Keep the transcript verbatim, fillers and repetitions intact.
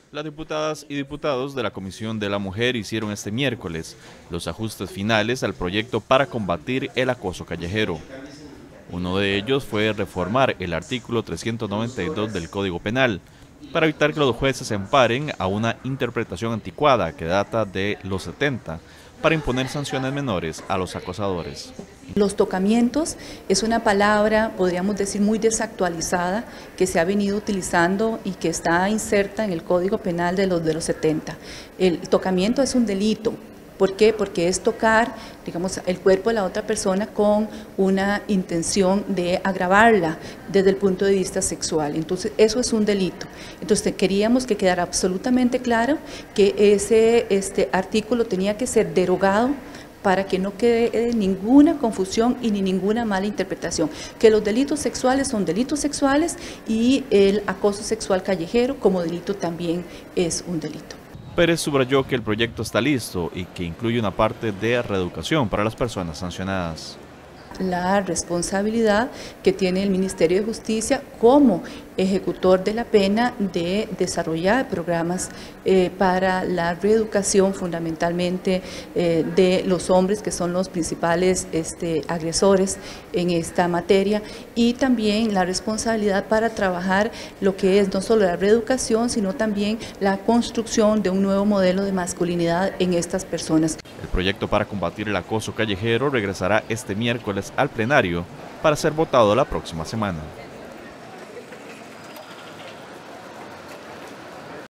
Las diputadas y diputados de la Comisión de la Mujer hicieron este miércoles los ajustes finales al proyecto para combatir el acoso callejero. Uno de ellos fue reformar el artículo trescientos noventa y dos del Código Penal, para evitar que los jueces se amparen a una interpretación anticuada que data de los setenta, para imponer sanciones menores a los acosadores. Los tocamientos es una palabra, podríamos decir, muy desactualizada, que se ha venido utilizando y que está inserta en el Código Penal de los de los setenta. El tocamiento es un delito. ¿Por qué? Porque es tocar, digamos, el cuerpo de la otra persona con una intención de agravarla desde el punto de vista sexual. Entonces, eso es un delito. Entonces, queríamos que quedara absolutamente claro que ese este artículo tenía que ser derogado para que no quede ninguna confusión y ni ninguna mala interpretación, que los delitos sexuales son delitos sexuales y el acoso sexual callejero como delito también es un delito. Pérez subrayó que el proyecto está listo y que incluye una parte de reeducación para las personas sancionadas. La responsabilidad que tiene el Ministerio de Justicia como ejecutor de la pena de desarrollar programas eh, para la reeducación fundamentalmente eh, de los hombres que son los principales este, agresores en esta materia, y también la responsabilidad para trabajar lo que es no solo la reeducación sino también la construcción de un nuevo modelo de masculinidad en estas personas. El proyecto para combatir el acoso callejero regresará este miércoles al plenario para ser votado la próxima semana.